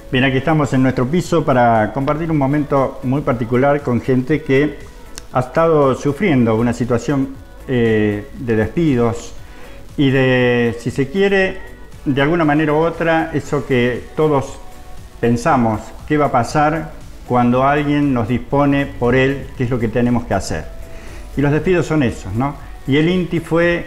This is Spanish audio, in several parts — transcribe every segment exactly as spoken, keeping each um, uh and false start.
Bien, aquí estamos en nuestro piso para compartir un momento muy particular con gente que ha estado sufriendo una situación eh, de despidos y de, si se quiere, de alguna manera u otra, eso que todos pensamos, ¿qué va a pasar cuando alguien nos dispone por él qué es lo que tenemos que hacer? Y los despidos son esos, ¿no? Y el INTI fue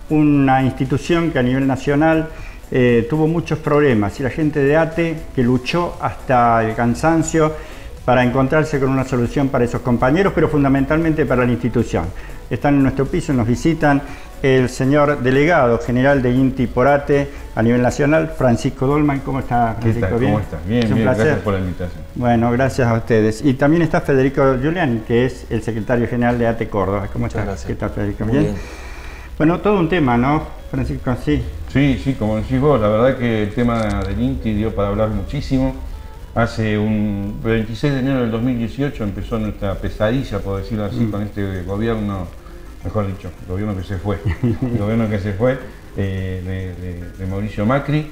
una institución que a nivel nacional eh, tuvo muchos problemas, y la gente de ATE que luchó hasta el cansancio para encontrarse con una solución para esos compañeros, pero fundamentalmente para la institución. Están en nuestro piso, nos visitan el señor delegado general de INTI por ATE a nivel nacional, Francisco Dolman. ¿Cómo está, Francisco? ¿Qué tal? ¿Bien? ¿Cómo estás? Bien, es un bien, placer. gracias por la invitación. Bueno, gracias a ustedes. Y también está Federico Giuliani, que es el secretario general de ATE Córdoba. ¿Cómo Muchas estás? gracias. ¿Qué tal, Federico? Muy ¿Bien? bien. Bueno, todo un tema, ¿no, Francisco? Sí. Sí, sí, como decís vos, la verdad que el tema del INTI dio para hablar muchísimo. Hace un veintiséis de enero del dos mil dieciocho empezó nuestra pesadilla, por decirlo así, mm. con este gobierno, mejor dicho, el gobierno que se fue, el gobierno que se fue eh, de, de, de Mauricio Macri.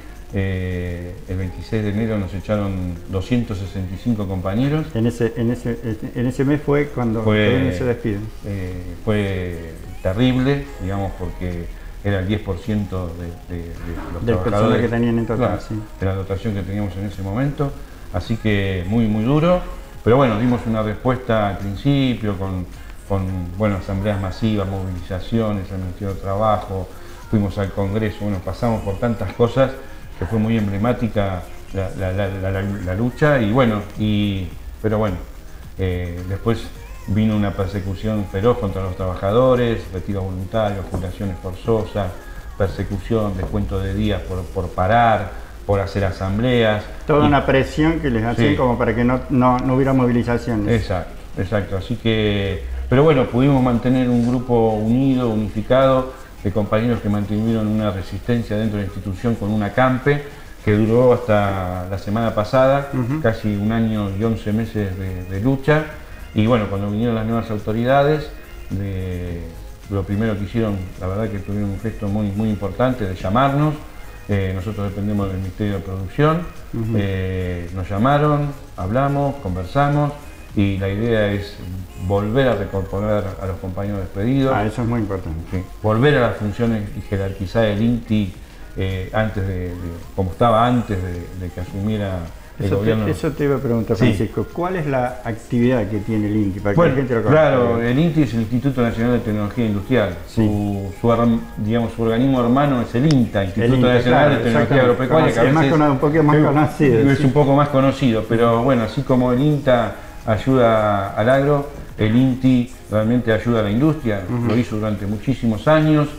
Eh, el veintiséis de enero nos echaron doscientos sesenta y cinco compañeros. En ese, en ese, en ese mes fue cuando fue, se despiden. Eh, fue terrible, digamos, porque era el diez por ciento de, de, de los del trabajadores que tenían en total, claro, sí. de la dotación que teníamos en ese momento. Así que muy, muy duro. Pero bueno, dimos una respuesta al principio con, con bueno, asambleas masivas, movilizaciones, al Ministerio de Trabajo, fuimos al Congreso, bueno, pasamos por tantas cosas que fue muy emblemática la, la, la, la, la, la lucha. Y bueno, y, pero bueno, eh, después vino una persecución feroz contra los trabajadores, retiro voluntario, jubilaciones forzosas, persecución, descuento de días por, por parar, por hacer asambleas. Toda y, una presión que les hacían, sí, como para que no, no, no hubiera movilizaciones. Exacto, exacto. Así que, pero bueno, pudimos mantener un grupo unido, unificado, de compañeros que mantuvieron una resistencia dentro de la institución con una CAMPE que duró hasta la semana pasada, uh-huh. casi un año y once meses de, de lucha. Y bueno, cuando vinieron las nuevas autoridades, de, lo primero que hicieron, la verdad que tuvieron un gesto muy, muy importante de llamarnos. Eh, nosotros dependemos del Ministerio de Producción, uh-huh. eh, nos llamaron, hablamos, conversamos, y la idea es volver a reincorporar a los compañeros despedidos. Ah, eso es muy importante. Sí, volver a las funciones y jerarquizar el INTI eh, antes de, de, como estaba antes de, de que asumiera el eso gobierno. Te, eso te iba a preguntar, Francisco, sí. ¿Cuál es la actividad que tiene el INTI? Para bueno, que la gente lo conozca. Claro, bien. El INTI es el Instituto Nacional de Tecnología Industrial. Sí. Su, su, digamos, su organismo hermano es el INTA, Instituto el INTA, Nacional claro, de Tecnología Agropecuaria, que a veces es más, un poquito más es, conocido. Es sí. un poco más conocido, pero bueno, así como el INTA ayuda al agro, el INTI realmente ayuda a la industria, uh-huh. lo hizo durante muchísimos años,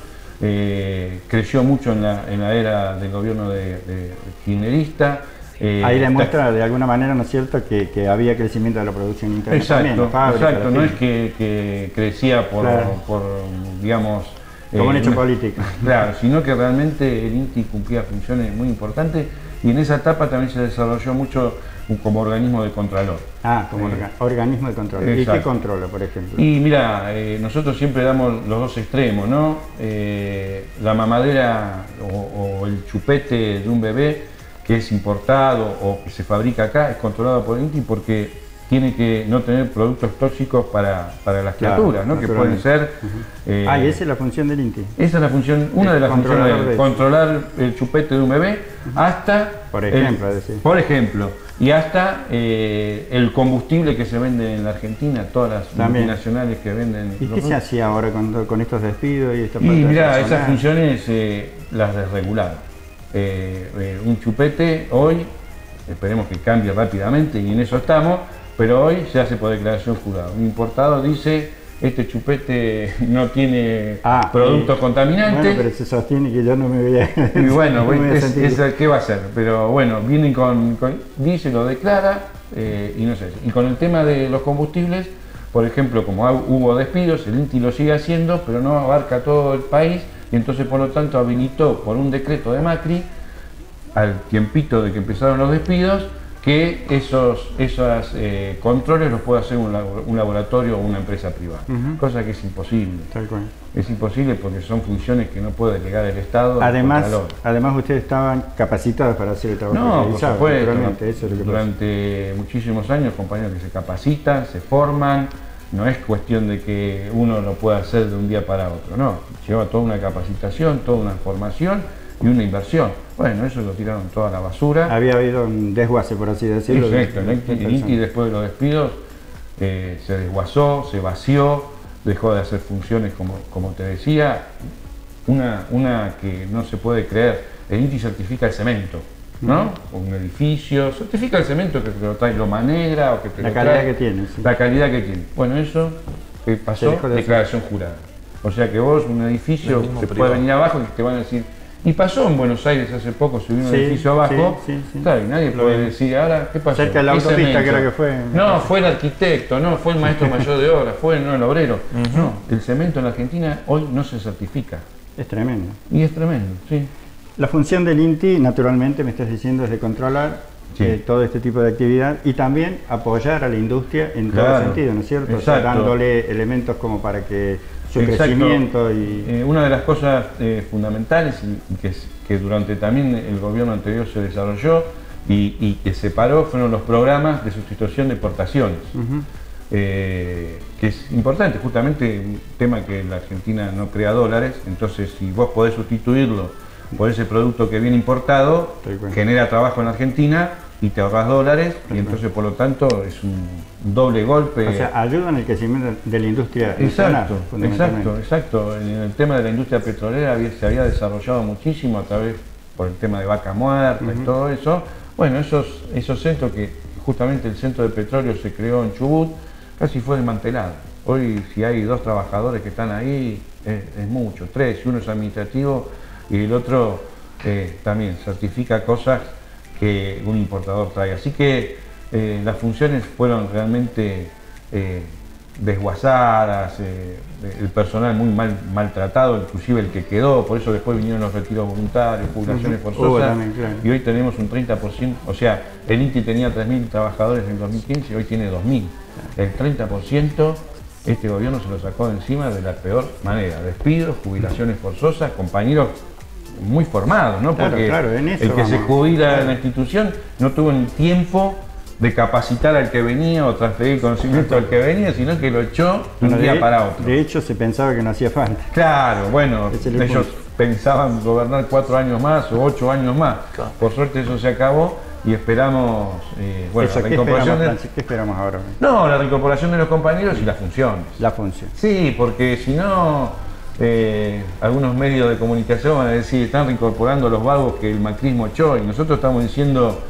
eh, creció mucho en la, en la era del gobierno de, de, de kirchnerista. Eh, Ahí demuestra de alguna manera, ¿no es cierto?, que, que había crecimiento de la producción interna. Exacto, también, fábrica, exacto, no es que, que crecía por, claro. por digamos... Como eh, un hecho una, político. Claro, sino que realmente el INTI cumplía funciones muy importantes, y en esa etapa también se desarrolló mucho como organismo de contralor. Ah, como eh, organismo de control. ¿Y qué controla, por ejemplo? Y mira, eh, nosotros siempre damos los dos extremos, ¿no? Eh, la mamadera o, o el chupete de un bebé que es importado o que se fabrica acá es controlado por el INTI porque tiene que no tener productos tóxicos para, para las claro, criaturas, ¿no? Que pueden ser... Uh-huh. eh, ah, y esa es la función del INTI. Esa es la función, una de las funciones de controlar el chupete de un bebé, uh-huh. hasta... Por ejemplo, el, decir. Por ejemplo, y hasta eh, el combustible que se vende en la Argentina, todas las También. multinacionales que venden... ¿Y qué se hacía ahora con, con estos despidos y esta Y mira, esas funciones eh, las desregularon. Eh, eh, un chupete hoy, esperemos que cambie rápidamente y en eso estamos, pero hoy se hace por declaración jurada. Un importador dice, este chupete no tiene ah, productos eh, contaminantes. Bueno, pero se sostiene que yo no me voy a... Y bueno, no es, es, ¿qué va a hacer? Pero bueno, vienen con, con dice, lo declara eh, y no sé. Y con el tema de los combustibles, por ejemplo, como hubo despidos, el INTI lo sigue haciendo, pero no abarca todo el país, y entonces por lo tanto habilitó por un decreto de Macri, al tiempito de que empezaron los despidos, que esos, esos eh, controles los puede hacer un, un laboratorio o una empresa privada, uh-huh. cosa que es imposible. Tal cual. Es imposible porque son funciones que no puede delegar el Estado. Además, además ustedes estaban capacitados para hacer el trabajo. No, por supuesto, eso es lo que durante pasa. muchísimos años compañeros que se capacitan, se forman, no es cuestión de que uno lo pueda hacer de un día para otro, no, lleva toda una capacitación, toda una formación y una inversión. Bueno, eso lo tiraron toda a la basura. Había habido un desguace, por así decirlo. Exacto, el I N T I después de los despidos eh, se desguazó, se vació, dejó de hacer funciones como, como te decía, una, una que no se puede creer. El I N T I certifica el cemento, ¿no? Uh-huh. Un edificio, certifica el cemento que te lo trae loma negra o que te la lo calidad trae, que tiene. Sí. La calidad que tiene. Bueno, eso que pasó, de declaración hacer. jurada. O sea que vos, un edificio, te puede venir abajo y te van a decir. Y pasó en Buenos Aires hace poco, subió un sí, edificio abajo, sí, sí, sí. claro, y nadie lo puede bien. decir, ahora, ¿qué pasó? Cerca de la autopista creo que fue. No, fue el arquitecto, no, fue el maestro mayor de obra, fue no, el obrero. Uh-huh. No, el cemento en la Argentina hoy no se certifica. Es tremendo. Y es tremendo, sí. La función del I N T I, naturalmente, me estás diciendo, es de controlar sí. eh, todo este tipo de actividad y también apoyar a la industria en claro. todo sentido, ¿no es cierto? O sea, dándole elementos como para que su Exacto. crecimiento y... Eh, una de las cosas eh, fundamentales y, y que, que durante también el gobierno anterior se desarrolló y, y que se paró fueron los programas de sustitución de exportaciones, uh-huh. eh, que es importante, justamente un tema que la Argentina no crea dólares, entonces si vos podés sustituirlo por ese producto que viene importado, genera trabajo en la Argentina y te ahorras dólares y entonces por lo tanto es un doble golpe. O sea, ayuda en el crecimiento de la industria exacto, nacional, exacto, exacto. En el tema de la industria petrolera había, se había desarrollado muchísimo a través por el tema de vaca muerta uh-huh. y todo eso. Bueno, esos, esos centros que justamente el centro de petróleo se creó en Chubut, casi fue desmantelado. Hoy si hay dos trabajadores que están ahí, es, es mucho, tres, y uno es administrativo y el otro eh, también certifica cosas que un importador trae. Así que eh, las funciones fueron realmente eh, desguazadas, eh, el personal muy mal maltratado, inclusive el que quedó, por eso después vinieron los retiros voluntarios, jubilaciones uh-huh. forzosas, uh, también, claro. y hoy tenemos un treinta por ciento, o sea, el I N T I tenía tres mil trabajadores en dos mil quince y hoy tiene dos mil. El treinta por ciento este gobierno se lo sacó de encima de la peor manera, despidos, jubilaciones forzosas, compañeros muy formados, ¿no? Porque claro, claro, en eso el que vamos. se jubila claro. en la institución no tuvo ni tiempo de capacitar al que venía o transferir conocimiento al que venía, sino que lo echó de un día de, para otro. De hecho, se pensaba que no hacía falta. Claro, bueno, ellos pensaban gobernar cuatro años más o ocho años más. Claro. Por suerte eso se acabó y esperamos, eh, bueno, eso, la ¿qué, reincorporación esperamos, de... ¿Qué esperamos ahora? No, la reincorporación de los compañeros y las funciones. La función. Sí, porque si no... Eh, algunos medios de comunicación van a decir están reincorporando los vagos que el macrismo echó y nosotros estamos diciendo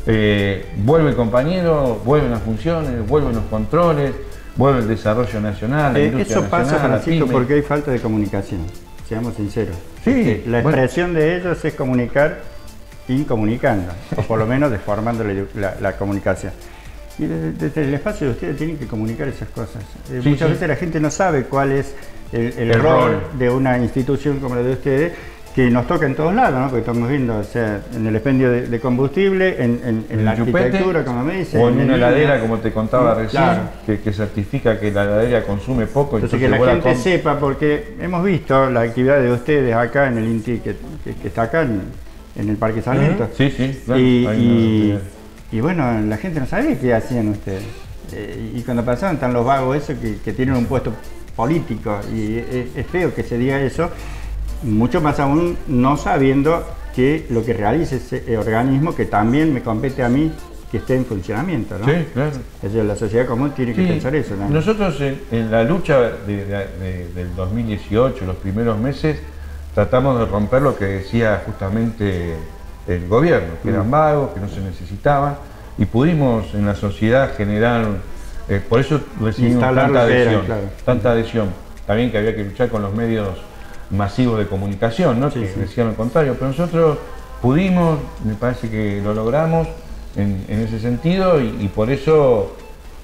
eh, vuelve el compañero, vuelven las funciones, vuelven los controles, vuelve el desarrollo nacional, la eh, industria eso pasa, nacional, Francisco, porque hay falta de comunicación, seamos sinceros. Sí, este, la expresión bueno. de ellos es comunicar incomunicando, o por lo menos deformando la, la, la comunicación. Y desde, desde el espacio de ustedes tienen que comunicar esas cosas. Eh, sí, muchas sí. veces la gente no sabe cuál es el, el, el rol, rol de una institución como la de ustedes, que nos toca en todos lados, ¿no? Porque estamos viendo, o sea, en el expendio de, de combustible, en, en, en la arquitectura, como me dicen. O en, en una heladera, línea. como te contaba sí, recién, claro. que, que certifica que la heladera consume poco. Entonces, entonces que la gente la sepa, porque hemos visto la actividad de ustedes acá en el I N T I, que, que, que está acá en, en el Parque Sarmiento. Uh-huh. Sí, sí, claro. Y, y, y bueno, la gente no sabía qué hacían ustedes. Eh, y cuando pasaban están los vagos esos que, que tienen un puesto político, y es, es feo que se diga eso, mucho más aún no sabiendo que lo que realiza ese organismo, que también me compete a mí, que esté en funcionamiento, ¿no? Sí, claro. Es decir, la sociedad común tiene que sí. pensar eso, ¿no? Nosotros en, en la lucha de, de, de, del dos mil dieciocho, los primeros meses, tratamos de romper lo que decía justamente el gobierno, que eran vagos, que no se necesitaban, y pudimos en la sociedad generar, eh, por eso recibimos tanta adhesión, era, claro. tanta adhesión. También que había que luchar con los medios masivos de comunicación, ¿no? Sí, que sí. decían lo contrario, pero nosotros pudimos, me parece que lo logramos en, en ese sentido, y, y por eso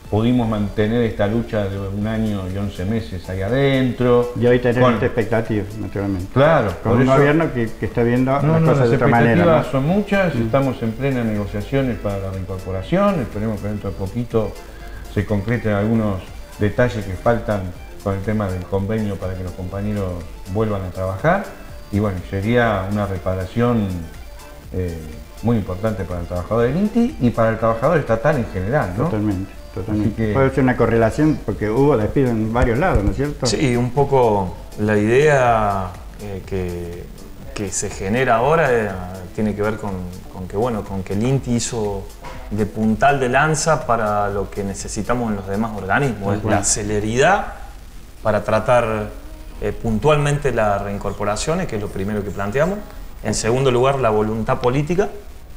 pudimos mantener esta lucha de un año y once meses ahí adentro. Y hoy tenemos con... esta expectativa, naturalmente. Claro. Con un eso... gobierno que, que está viendo no, las no, cosas las de otra manera. Las expectativas ¿no? son muchas, mm. estamos en plenas negociaciones para la reincorporación, esperemos que dentro de poquito se concreten algunos detalles que faltan con el tema del convenio para que los compañeros vuelvan a trabajar. Y bueno, sería una reparación eh, muy importante para el trabajador del INTI y para el trabajador estatal en general, ¿no? Totalmente, totalmente. Que... Puede ser una correlación porque hubo despido en varios lados, ¿no es cierto? Sí, un poco la idea eh, que, que se genera ahora eh, tiene que ver con, con que bueno, con que el INTI hizo de puntal de lanza para lo que necesitamos en los demás organismos, es la celeridad para tratar eh, puntualmente las reincorporaciones, que es lo primero que planteamos. En segundo lugar, la voluntad política.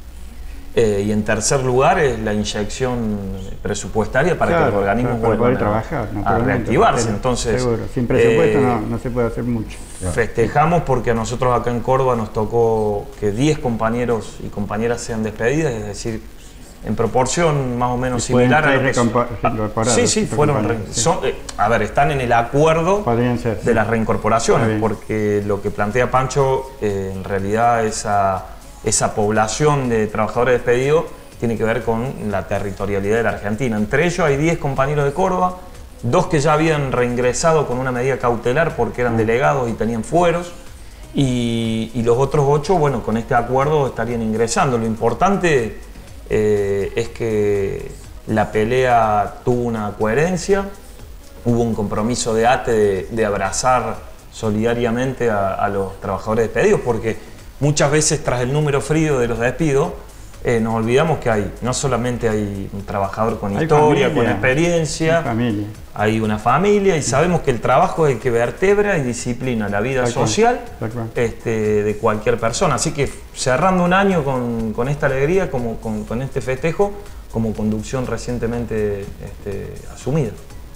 Eh, y en tercer lugar, es la inyección presupuestaria para claro, que los organismos para vuelvan poder trabajar, a, a reactivarse. Pero, Entonces, seguro. Sin presupuesto eh, no, no se puede hacer mucho. Festejamos porque a nosotros acá en Córdoba nos tocó que diez compañeros y compañeras sean despedidas, es decir, en proporción más o menos similar a lo que... Sí, sí, fueron... Re... Sí. Son, eh, a ver, están en el acuerdo ser, de sí. las reincorporaciones, porque lo que plantea Pancho, eh, en realidad esa, esa población de trabajadores despedidos tiene que ver con la territorialidad de la Argentina. Entre ellos hay diez compañeros de Córdoba, dos que ya habían reingresado con una medida cautelar porque eran delegados y tenían fueros, y, y los otros ocho, bueno, con este acuerdo estarían ingresando. Lo importante... Eh, es que la pelea tuvo una coherencia, hubo un compromiso de A T E de, de abrazar solidariamente a, a los trabajadores despedidos, porque muchas veces tras el número frío de los despidos eh, nos olvidamos que hay, no solamente hay un trabajador con hay historia, familia, con experiencia, hay, familia. hay una familia y sabemos que el trabajo es el que vertebra y disciplina la vida Tal social cual, tal cual. Este, de cualquier persona. Así que cerrando un año con, con esta alegría, como, con, con este festejo, como conducción recientemente este, asumida.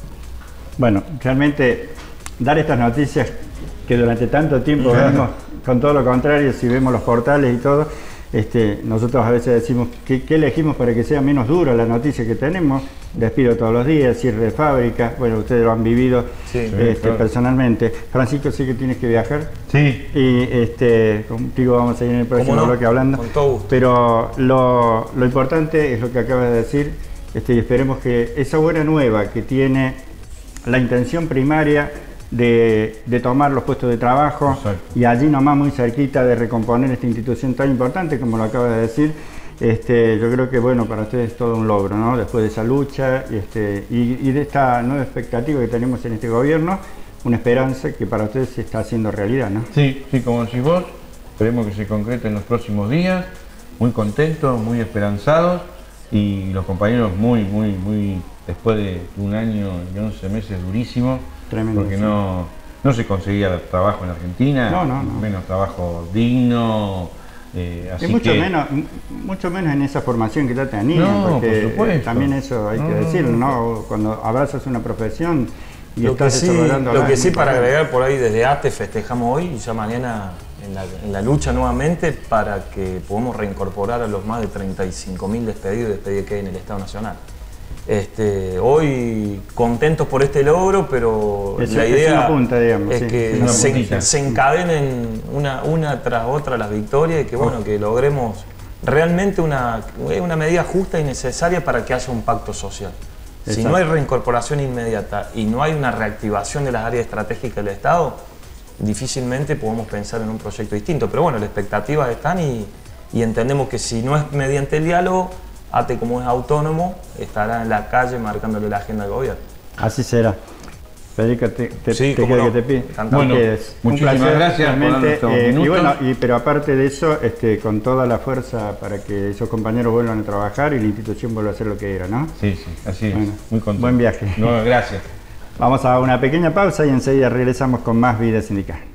Bueno, realmente dar estas noticias que durante tanto tiempo venimos con todo lo contrario, si vemos los portales y todo, este, nosotros a veces decimos que, que elegimos para que sea menos dura la noticia que tenemos, despido todos los días, cierre de fábrica, bueno, ustedes lo han vivido sí, este, claro. personalmente. Francisco, sé que tienes que viajar. Sí. Y este, contigo vamos a ir en el próximo no? bloque hablando. Con todo gusto. Pero lo, lo importante es lo que acabas de decir, este, y esperemos que esa buena nueva que tiene la intención primaria De, de tomar los puestos de trabajo. Exacto. Y allí nomás muy cerquita de recomponer esta institución tan importante como lo acaba de decir, este, yo creo que bueno, para ustedes es todo un logro, ¿no? Después de esa lucha este, y, y de esta nueva expectativa que tenemos en este gobierno, una esperanza que para ustedes se está haciendo realidad, ¿no? Sí, sí, como decís vos, esperemos que se concrete en los próximos días, muy contentos, muy esperanzados y los compañeros muy, muy, muy, después de un año y once meses durísimos. Tremendo, porque sí. no, no se conseguía trabajo en Argentina, no, no, no. menos trabajo digno, eh, así y mucho que... menos, mucho menos en esa formación que ya tenían, no, porque por supuesto. También eso hay no, que decirlo, ¿no? Cuando abrazas una profesión y lo estás que sí, lo que sí para importante. agregar por ahí desde A T E festejamos hoy y ya mañana en la, en la lucha nuevamente para que podamos reincorporar a los más de treinta y cinco mil despedidos y despedidos que hay en el Estado Nacional. Este, hoy contentos por este logro, pero es, la idea es, punta, digamos, es sí, que sí, se, se encadenen una, una tras otra las victorias y que, bueno, que logremos realmente una, una medida justa y necesaria para que haya un pacto social. Exacto. Si no hay reincorporación inmediata y no hay una reactivación de las áreas estratégicas del Estado, difícilmente podemos pensar en un proyecto distinto. Pero bueno, las expectativas están y, y entendemos que si no es mediante el diálogo, A T E, como es autónomo, estará en la calle marcándole la agenda del gobierno. Así será. Federica, te, te, sí, te quiero no. que te pide. Bueno, muchísimas placer, gracias realmente, por eh, y bueno, y, pero aparte de eso, este, con toda la fuerza para que esos compañeros vuelvan a trabajar y la institución vuelva a ser lo que era, ¿no? Sí, sí, así es. Bueno, muy contento. Buen viaje. No, gracias. Vamos a una pequeña pausa y enseguida regresamos con más Vida Sindical.